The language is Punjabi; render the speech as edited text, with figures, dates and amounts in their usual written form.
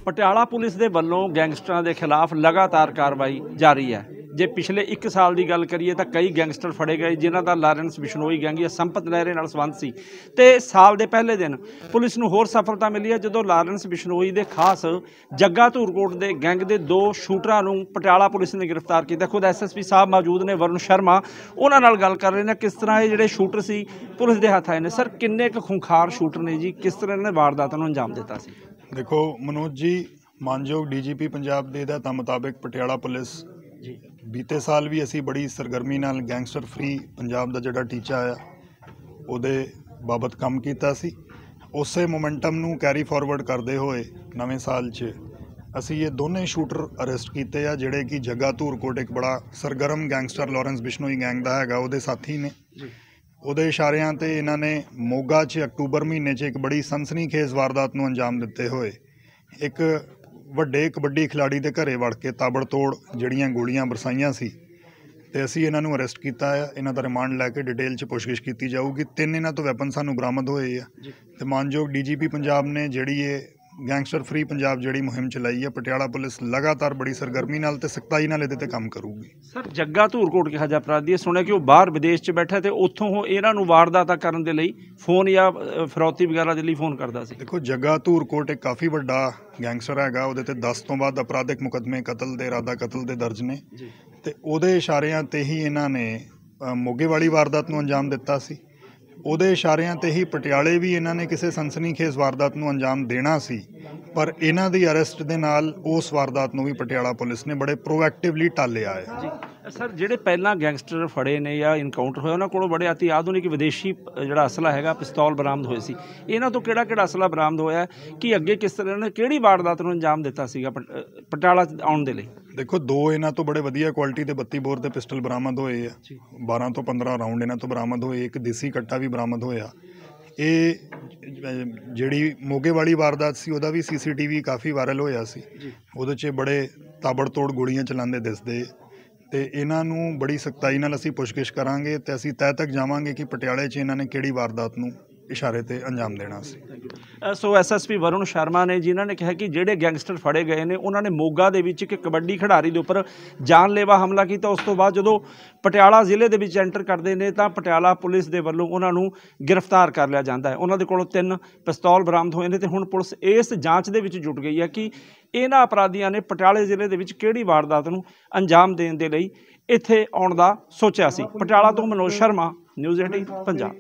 ਪਟਿਆਲਾ ਪੁਲਿਸ ਦੇ ਵੱਲੋਂ ਗੈਂਗਸਟਰਾਂ ਦੇ ਖਿਲਾਫ ਲਗਾਤਾਰ ਕਾਰਵਾਈ ਜਾਰੀ ਹੈ। ਜੇ ਪਿਛਲੇ 1 ਸਾਲ ਦੀ ਗੱਲ ਕਰੀਏ ਤਾਂ ਕਈ ਗੈਂਗਸਟਰ ਫੜੇ ਗਏ ਜਿਨ੍ਹਾਂ ਦਾ ਲਾਰੈਂਸ ਬਿਸ਼ਨੋਈ ਗੈਂਗ ਜਾਂ ਸੰਪਤ ਲਹਿਰੇ ਨਾਲ ਸੰਬੰਧ ਸੀ ਤੇ ਸਾਲ ਦੇ ਪਹਿਲੇ ਦਿਨ ਪੁਲਿਸ ਨੂੰ ਹੋਰ ਸਫਲਤਾ ਮਿਲੀ ਹੈ ਜਦੋਂ ਲਾਰੈਂਸ ਬਿਸ਼ਨੋਈ ਦੇ ਖਾਸ ਜੱਗਾ ਧੂਰਕੋਟ ਦੇ ਗੈਂਗ ਦੇ 2 ਸ਼ੂਟਰਾਂ ਨੂੰ ਪਟਿਆਲਾ ਪੁਲਿਸ ਨੇ ਗ੍ਰਿਫਤਾਰ ਕੀਤਾ। ਖੁਦ ਐਸਐਸਪੀ ਸਾਹਿਬ ਮੌਜੂਦ ਨੇ, ਵरुण ਸ਼ਰਮਾ, ਉਹਨਾਂ ਨਾਲ ਗੱਲ ਕਰ ਰਹੇ ਨੇ ਕਿਸ ਤਰ੍ਹਾਂ ਇਹ ਜਿਹੜੇ ਸ਼ੂਟਰ ਸੀ ਪੁਲਿਸ ਦੇ ਹੱਥ ਆਏ ਨੇ। ਸਰ, ਕਿੰਨੇ ਕੁ ਖੁੰਖਾਰ ਸ਼ੂਟਰ ਨੇ ਜੀ, ਕਿਸ ਤਰ੍ਹਾਂ ਇਹਨਾਂ ਨੇ ਵਾਰਦਾਤਾਂ ਨੂੰ ਅੰਜਾਮ ਦਿੱਤਾ ਸੀ? देखो मनोज जी, मानयोग DGP पंजाब के हिदायतों मुताबिक पटियाला पुलिस जी बीते साल भी असी बड़ी सरगर्मी नाल गैंगस्टर फ्री पंजाब का जोड़ा टीचा आया उहदे बाबत काम किया सी। उस मोमेंटम नूं कैरी फॉरवर्ड करते हुए नवें साल च असी ये दोनों शूटर अरेस्ट किए आ जिहड़े कि जग्गा धूरकोट एक बड़ा सरगर्म गैंगस्टर लॉरेंस बिश्नोई गैंग का हैगा उहदे साथी ने। ਉਹਦੇ ਇਸ਼ਾਰਿਆਂ ਤੇ ਇਹਨਾਂ ਨੇ ਮੋਗਾ 'ਚ ਅਕਤੂਬਰ ਮਹੀਨੇ 'ਚ ਇੱਕ ਬੜੀ ਸਨਸਨੀਖੇਜ਼ ਵਾਰਦਾਤ ਨੂੰ ਅੰਜਾਮ ਦਿੱਤੇ ਹੋਏ ਇੱਕ ਵੱਡੇ ਕਬੱਡੀ ਖਿਲਾੜੀ ਦੇ ਘਰੇ ਵੜ ਕੇ ਤਾਬੜਤੋੜ ਜਿਹੜੀਆਂ ਗੋਲੀਆਂ ਬਰਸਾਈਆਂ ਸੀ ਤੇ ਅਸੀਂ ਇਹਨਾਂ ਨੂੰ ਅਰੈਸਟ ਕੀਤਾ ਆ। ਇਹਨਾਂ ਦਾ ਰਿਮਾਂਡ ਲੈ ਕੇ ਡਿਟੇਲ 'ਚ ਪੁੱਛਗਿੱਛ ਕੀਤੀ ਜਾਊਗੀ। 3 ਇਹਨਾਂ ਤੋਂ ਵੈਪਨ ਸਾਨੂੰ ਬਰਾਮਦ ਹੋਏ ਆ ਤੇ ਮਾਨਯੋਗ DGP ਪੰਜਾਬ ਨੇ ਜਿਹੜੀ ਇਹ ਗੈਂਗਸਟਰ फ्री पंजाब जी मुहिम चलाई है पटियाला पुलिस लगातार बड़ी सरगर्मी नाल ते सख्ताई नाल इहदे ते काम करूगी। सर, जग्गा धूरकोट किहा जा अपराधी सुने कि वो बाहर विदेश च बैठा ते उत्थों इन्हां नूं वारदातां करन दे लई फोन या फिरौती वगैरह दे लई फोन करदा सी। देखो, जग्गा धूरकोट एक काफ़ी वड्डा गैंगस्टर हैगा, उहदे ते 10 ਤੋਂ ਵੱਧ अपराधिक मुकदमे कतल दे इरादा कतल दे दर्ज ने ते उहदे इशारिਆਂ ते ही इन्हां ने मोगे वाली वारदात नूं अंजाम दित्ता सी। ਉਹਦੇ ਇਸ਼ਾਰਿਆਂ ਤੇ ਹੀ ਪਟਿਆਲੇ ਵੀ ਇਹਨਾਂ ਨੇ ਕਿਸੇ ਸਨਸਨੀਖੇਜ਼ ਵਾਰਦਾਤ ਨੂੰ ਅੰਜਾਮ ਦੇਣਾ ਸੀ, ਪਰ ਇਹਨਾਂ ਦੀ ਅਰੈਸਟ ਦੇ ਨਾਲ ਉਸ ਵਾਰਦਾਤ ਨੂੰ ਵੀ ਪਟਿਆਲਾ ਪੁਲਿਸ ਨੇ ਬੜੇ ਪ੍ਰੋਐਕਟਿਵਲੀ ਟਾਲਿਆ ਹੈ। ਜੀ ਸਰ, ਜਿਹੜੇ ਪਹਿਲਾਂ ਗੈਂਗਸਟਰ ਫੜੇ ਨੇ ਜਾਂ ਇਨਕਾਊਂਟਰ ਹੋਇਆ ਉਹਨਾਂ ਕੋਲੋਂ ਬੜੇ ਅਤੀ ਆਧੁਨਿਕ ਵਿਦੇਸ਼ੀ ਜਿਹੜਾ ਅਸਲਾ ਹੈਗਾ ਪਿਸਤੌਲ ਬਰਾਮਦ ਹੋਏ ਸੀ। ਇਹਨਾਂ ਤੋਂ ਕਿਹੜਾ ਅਸਲਾ ਬਰਾਮਦ ਹੋਇਆ ਕਿ ਅੱਗੇ ਕਿਸ ਤਰ੍ਹਾਂ ਨੇ ਕਿਹੜੀ ਵਾਰਦਾਤ ਨੂੰ ਅੰਜਾਮ ਦਿੱਤਾ ਸੀਗਾ ਪਟਿਆਲਾ ਆਉਣ ਦੇ ਲਈ? ਦੇਖੋ, 2 ਇਹਨਾਂ ਤੋਂ ਬੜੇ ਵਧੀਆ ਕੁਆਲਿਟੀ ਦੇ 32 ਬੋਰ ਦੇ ਪਿਸਟਲ ਬਰਾਮਦ ਹੋਏ ਆ। 12 ਤੋਂ 15 ਰਾਊਂਡ ਇਹਨਾਂ ਤੋਂ ਬਰਾਮਦ ਹੋਏ। ਇੱਕ ਦੇਸੀ ਕੱਟਾ ਵੀ ਬਰਾਮਦ ਹੋਇਆ। ਇਹ ਜਿਹੜੀ ਮੋਗੇ ਵਾਲੀ ਵਾਰਦਾਤ ਸੀ ਉਹਦਾ ਵੀ CCTV ਕਾਫੀ ਵਾਇਰਲ ਹੋਇਆ ਸੀ। ਉਹਦੇ 'ਚ ਬੜੇ ਤਾਬੜਤੋੜ ਗੋਲੀਆਂ ਚਲਾਉਂਦੇ ਦਿਸਦੇ ਤੇ ਇਹਨਾਂ ਨੂੰ ਬੜੀ ਸਖਤਾਈ ਨਾਲ ਅਸੀਂ ਪੁੱਛਗਿੱਛ ਕਰਾਂਗੇ ਤੇ ਅਸੀਂ ਤਹਿ ਤੱਕ ਜਾਵਾਂਗੇ ਕਿ ਪਟਿਆਲੇ 'ਚ ਇਹਨਾਂ ਨੇ ਕਿਹੜੀ ਵਾਰਦਾਤ ਨੂੰ ਇਸ਼ਾਰੇ ਤੇ ਅੰਜਾਮ ਦੇਣਾ ਸੀ। ਸੋ SSP ਵरुਣ ਸ਼ਰਮਾ ਨੇ ਜਿਨ੍ਹਾਂ ਨੇ ਕਿਹਾ ਕਿ ਜਿਹੜੇ ਗੈਂਗਸਟਰ ਫੜੇ ਗਏ ਨੇ ਉਹਨਾਂ ਨੇ ਮੋਗਾ ਦੇ ਵਿੱਚ ਇੱਕ ਕਬੱਡੀ ਖਿਡਾਰੀ ਦੇ ਉੱਪਰ ਜਾਨਲੇਵਾ ਹਮਲਾ ਕੀਤਾ। ਉਸ ਤੋਂ ਬਾਅਦ ਜਦੋਂ ਪਟਿਆਲਾ ਜ਼ਿਲ੍ਹੇ ਦੇ ਵਿੱਚ ਐਂਟਰ ਕਰਦੇ ਨੇ ਤਾਂ ਪਟਿਆਲਾ ਪੁਲਿਸ ਦੇ ਵੱਲੋਂ ਉਹਨਾਂ ਨੂੰ ਗ੍ਰਿਫਤਾਰ ਕਰ ਲਿਆ ਜਾਂਦਾ ਹੈ। ਉਹਨਾਂ ਦੇ ਕੋਲੋਂ 3 ਪਿਸਤੌਲ ਬਰਾਮਦ ਹੋਏ ਨੇ ਤੇ ਹੁਣ ਪੁਲਿਸ ਇਸ ਜਾਂਚ ਦੇ ਵਿੱਚ ਜੁਟ ਗਈ ਹੈ ਕਿ ਇਹਨਾਂ ਅਪਰਾਧੀਆਂ ਨੇ ਪਟਿਆਲੇ ਜ਼ਿਲ੍ਹੇ ਦੇ ਵਿੱਚ ਕਿਹੜੀ ਵਾਰਦਾਤ ਨੂੰ ਅੰਜਾਮ ਦੇਣ ਦੇ ਲਈ ਇੱਥੇ ਆਉਣ ਦਾ ਸੋਚਿਆ ਸੀ। ਪਟਿਆਲਾ ਤੋਂ ਮਨੋਜ ਸ਼ਰਮਾ, ਨਿਊਜ਼ 18 ਪੰਜਾਬ।